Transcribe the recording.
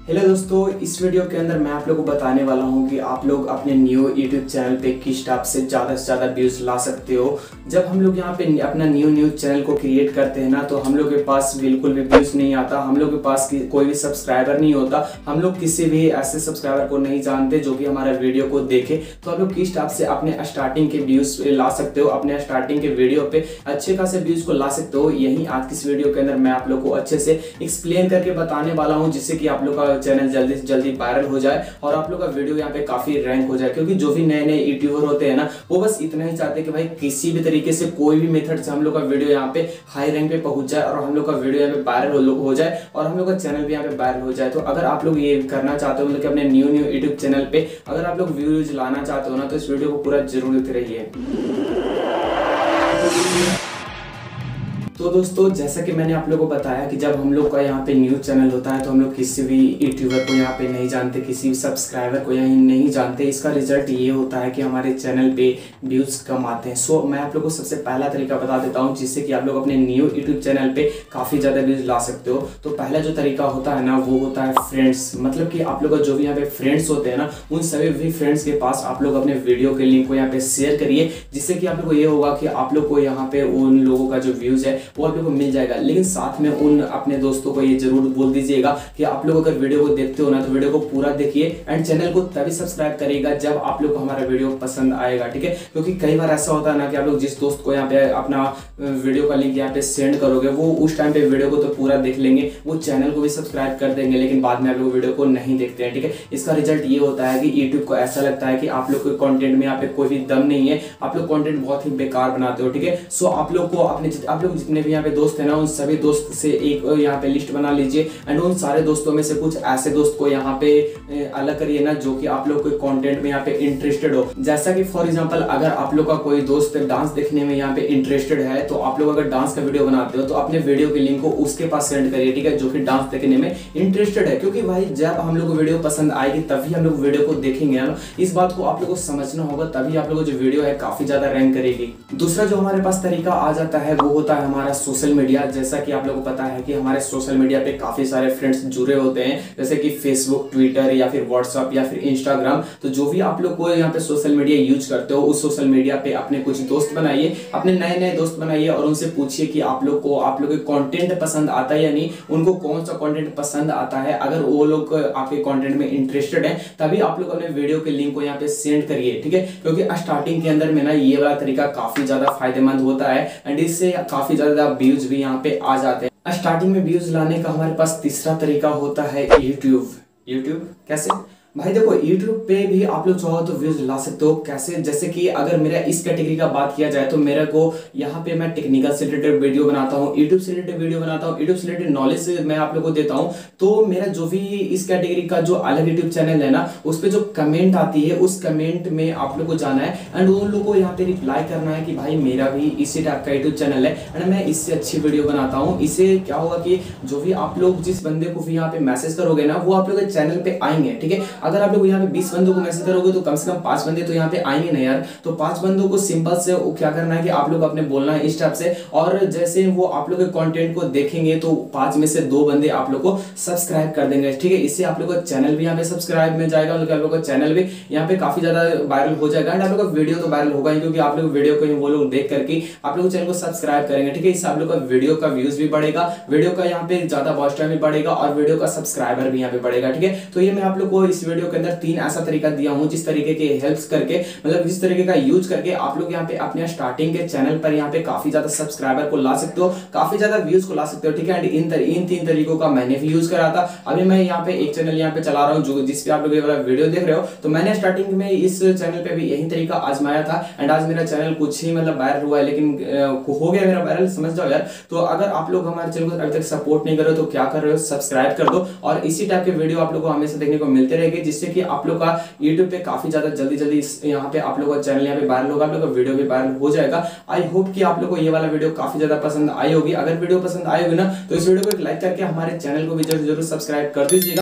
Hello दोस्तों, इस video के अंदर मैं आप लोगों को बताने वाला हूं कि आप लोग अपने न्यू यूट्यूब चैनल पे किस टाइप से ज़्यादा व्यूज़ ला सकते हो। जब हम लोग यहां पे अपना न्यू चैनल को क्रिएट करते हैं ना, तो हम लोग के पास बिल्कुल भी व्यूज़ नहीं आता, हम लोग के पास कोई भी सब्सक्राइबर नहीं होता, हम लोग किसी भी ऐसे सब्सक्राइबर को नहीं जानते जो कि हमारा वीडियो को देखे। तो आप लोग किस टाइप से अपने स्टार्टिंग के व्यूज़ ला सकते हो, अपने स्टार्टिंग के वीडियो पे अच्छे खासे व्यूज़ को ला सकते हो, यही आज की इस वीडियो के अंदर मैं आप लोग को अच्छे से एक्सप्लेन करके बताने वाला हूँ, जिससे कि आप लोग का चैनल जल्दी से जल्दी वायरल हो जाए और आप लोग का वीडियो यहाँ पे काफी रैंक हो जाए। क्योंकि जो भी नए नए यूट्यूबर होते हैं ना, वो बस इतना ही चाहते हैं कि भाई किसी भी तरीके से कोई भी मेथड से हम लोग का वीडियो यहाँ पे हाई रैंक पे पहुंच जाए और हम लोग का वीडियो यहाँ पे वायरल हो जाए और हम लोग का चैनल भी यहाँ पे वायरल हो जाए। तो अगर आप लोग ये करना चाहते हो, मतलब कि अपने न्यू यूट्यूब चैनल पे अगर आप लोग व्यूज लाना चाहते हो ना, तो इस वीडियो को पूरा जरूर देखते रहिए। तो दोस्तों, जैसा कि मैंने आप लोगों को बताया कि जब हम लोग का यहाँ पे न्यूज़ चैनल होता है तो हम लोग किसी भी यूट्यूबर को यहाँ पे नहीं जानते, किसी भी सब्सक्राइबर को यहाँ नहीं जानते। इसका रिजल्ट ये होता है कि हमारे चैनल पे व्यूज़ कम आते हैं। सो मैं आप लोगों को सबसे पहला तरीका बता देता हूँ, जिससे कि आप लोग अपने न्यू यूट्यूब चैनल पे काफ़ी ज़्यादा व्यूज़ ला सकते हो। तो पहला जो तरीका होता है ना, वो होता है फ्रेंड्स। मतलब कि आप लोग का जो भी यहाँ पे फ्रेंड्स होते हैं ना, उन सभी भी फ्रेंड्स के पास आप लोग अपने वीडियो के लिंक को यहाँ पे शेयर करिए, जिससे कि आप लोग को ये होगा कि आप लोग को यहाँ पे उन लोगों का जो व्यूज़ है वो आप लोग को मिल जाएगा। लेकिन साथ में उन अपने दोस्तों को ये जरूर बोल दीजिएगा कि आप लोग अगर वीडियो को देखते हो ना, तो वीडियो को पूरा देखिए एंड चैनल को तभी सब्सक्राइब करिएगा जब आप लोग को हमारा वीडियो पसंद आएगा, ठीक है। क्योंकि कई बार ऐसा होता है ना कि आप लोग जिस दोस्त को यहाँ पे अपना वीडियो का लिंक यहाँ पे सेंड करोगे, वो उस टाइम पे वीडियो को तो पूरा देख लेंगे, वो चैनल को भी सब्सक्राइब कर देंगे, लेकिन बाद में आप लोग वीडियो को नहीं देखते हैं, ठीक है। इसका रिजल्ट ये होता है कि यूट्यूब को ऐसा लगता है कि आप लोग के कंटेंट में यहाँ पे कोई भी दम नहीं है, आप लोग कंटेंट बहुत ही बेकार बनाते हो, ठीक है। सो आप लोग को आप लोग जितने भी यहाँ पे दोस्त है ना, उन सभी दोस्त से एक यहाँ पे लिस्ट बना लीजिए एंड उन सारे दोस्तों में से कुछ ऐसे दोस्त को यहाँ पे अलग करिए ना, जो कि आप लोग के कंटेंट में यहाँ पे इंटरेस्टेड हो। जैसा कि फॉर एग्जांपल, अगर आप लोग का कोई दोस्त डांस देखने में यहाँ पे इंटरेस्टेड है, तो आप लोग अगर डांस का वीडियो बनाते हो तो अपने वीडियो के लिंक को उसके पास सेंड करिए, ठीक है, जो कि डांस देखने में इंटरेस्टेड है। क्योंकि भाई जब हम लोग को वीडियो पसंद आएगी तभी हम लोग वीडियो को देखेंगे ना, इस बात को आप लोग को समझना होगा, तभी आप लोग जो वीडियो है काफी ज्यादा रैंक करेगी। दूसरा जो हमारे पास तरीका आ जाता है वो होता है हमारा सोशल मीडिया। जैसा कि आप लोग को पता है कि हमारे सोशल मीडिया पे काफी सारे फ्रेंड्स जुड़े होते हैं, जैसे कि फेसबुक, ट्विटर या फिर व्हाट्सएप या फिर इंस्टाग्राम। तो जो भी आप लोग को यहाँ पे सोशल मीडिया यूज करते हो, उस सोशल मीडिया पे अपने कुछ दोस्त बनाइए, अपने नए नए दोस्त बनाइए और उनसे पूछिए कि आप लोग के कंटेंट पसंद आता है या नहीं, उनको कौन सा कंटेंट पसंद आता है। अगर वो लोग आपके कंटेंट में इंटरेस्टेड है, तभी आप लोग अपने वीडियो के लिंक को यहाँ पे सेंड करिए, ठीक है। क्योंकि स्टार्टिंग के अंदर में ना ये वाला तरीका काफी ज्यादा फायदेमंद होता है एंड इससे काफी ज्यादा व्यूज भी यहाँ पे आ जाते हैं। स्टार्टिंग में व्यूज लाने का हमारे पास तीसरा तरीका होता है यूट्यूब। कैसे भाई? देखो, YouTube पे भी आप लोग चाहो तो व्यूज ला सकते हो। कैसे? जैसे कि अगर मेरा इस कैटेगरी का बात किया जाए तो मेरे को यहाँ पे मैं टेक्निकल से रिलेटेड वीडियो बनाता हूँ, यूट्यूब से रिलेटेड वीडियो बनाता हूँ, यूट्यूब से रिलेटेड नॉलेज से मैं आप लोग को देता हूँ। तो मेरा जो भी इस कैटेगरी का जो अलग यूट्यूब चैनल है ना, उस पर जो कमेंट आती है, उस कमेंट में आप लोग को जाना है एंड उन लोगों को यहाँ पे रिप्लाई करना है कि भाई मेरा भी इसी टाइप का यूट्यूब चैनल है एंड मैं इससे अच्छी वीडियो बनाता हूँ। इससे क्या होगा कि जो भी आप लोग जिस बंदे को भी यहाँ पे मैसेज करोगे ना, वो आप लोग के चैनल पे आएंगे, ठीक है। अगर आप लोग यहाँ पे 20 बंदों को मैसेज करोगे तो कम से कम 5 बंदे तो यहाँ पे आएंगे ना यार। तो 5 बंदों को सिंपल से क्या करना है कि आप लोग अपने बोलना है इस टाइप से, और जैसे वो आप लोग के कंटेंट को देखेंगे तो 5 में से 2 बंदे आप लोग को सब्सक्राइब कर देंगे, ठीक है। इससे आप लोग का चैनल भी यहाँ पे सब्सक्राइब में जाएगा, आप लोग का चैनल भी यहाँ पे काफी ज्यादा वायरल हो जाएगा एंड आप लोग का वीडियो तो वायरल होगा ही, क्योंकि आप लोग वीडियो को वो लोग देख करके आप लोग चैनल को सब्सक्राइब करेंगे, ठीक है। इससे आप लोग का वीडियो का व्यूज भी बढ़ेगा, वीडियो का यहाँ पे ज्यादा वॉच टाइम भी बढ़ेगा और वीडियो का सब्सक्राइबर भी यहाँ पे बढ़ेगा, ठीक है। तो ये मैं आप लोग को इस वीडियो के अंदर 3 ऐसा तरीका दिया हूँ, जिस तरीके के हेल्प्स करके, मतलब जिस तरीके का यूज करके आप लोग यहाँ पे अपने स्टार्टिंग के चैनल पर यहाँ पे काफी ज्यादा सब्सक्राइबर को ला सकते हो, काफी ज्यादा व्यूज को ला सकते हो, ठीक है। एंड इन 3 तरीकों का मैंने भी यूज करा था। अभी मैं यहाँ पे एक चैनल यहाँ पे चला रहा हूँ जो जिसपे आप लोग ये वाला वीडियो देख रहे हो, तो मैंने स्टार्टिंग में इस चैनल पे भी यही तरीका आजमाया था एंड आज मेरा चैनल कुछ ही मतलब वायरल हुआ है, लेकिन हो गया मेरा वायरल, समझ जाओ यार। तो अगर आप लोग हमारे चैनल को अभी तक सपोर्ट नहीं कर रहे हो तो क्या कर रहे हो, सब्सक्राइब कर दो और इसी टाइप के वीडियो आप लोग को हमेशा देखने को मिलते रहेंगे, जिससे कि आप लोग का यूट्यूब पे काफी ज्यादा जल्दी यहाँ पे आप लोग का चैनल यहाँ पे वायरल होगा, आप लोग का वीडियो भी वायरल हो जाएगा। आई होप कि आप लोग को ये वाला वीडियो काफी ज्यादा पसंद आई होगी। अगर वीडियो पसंद आई होगी ना, तो इस वीडियो को एक लाइक करके हमारे चैनल को भी जरूर सब्सक्राइब कर दीजिएगा।